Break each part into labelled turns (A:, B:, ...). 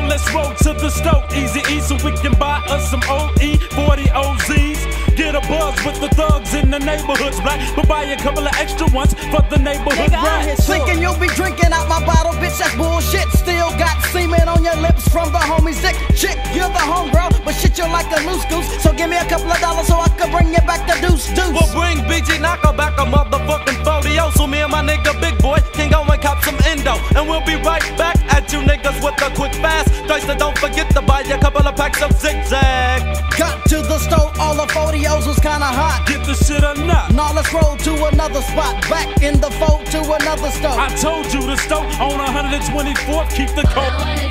A: let's roll to the stove, Eazy so we can buy us some OE 40 OZs. Get a buzz with the thugs in the neighborhoods, black, but buy a couple of extra ones for the neighborhood rats.
B: Thinking you'll be drinking out my bottle, bitch, that's bullshit. Still got semen on your lips from the homie's dick. Chick, you're the homegirl, but shit, you're like a loose goose. So give me a couple of dollars so I can bring you back the deuce.
C: We'll bring BG Knocker back a motherfucking 40. So me and my nigga Big Boy can go and cop some endo, and we'll be right back at you niggas with a quick fast. Dicer, don't forget to buy a couple of packs of zigzag.
B: Got to the stove, all the 40s was kinda hot.
A: Get the shit or not.
B: Now let's roll to another spot. Back in the fold to another stove.
A: I told you the stove on 124th, keep the cold.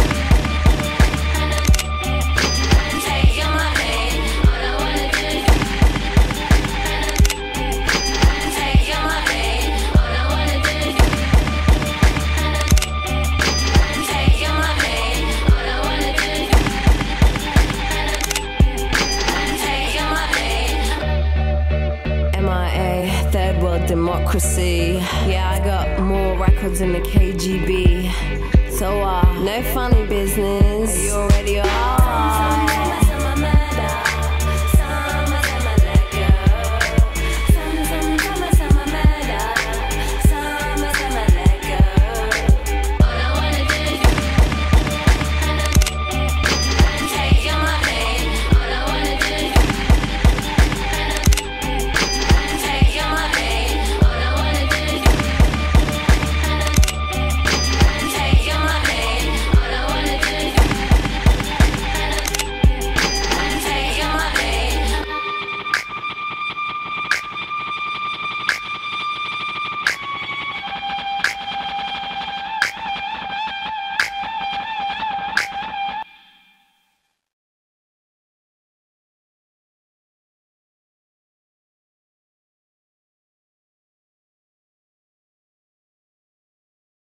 D: Third world democracy. Yeah, I got more records than the KGB. So no funny business. You already are.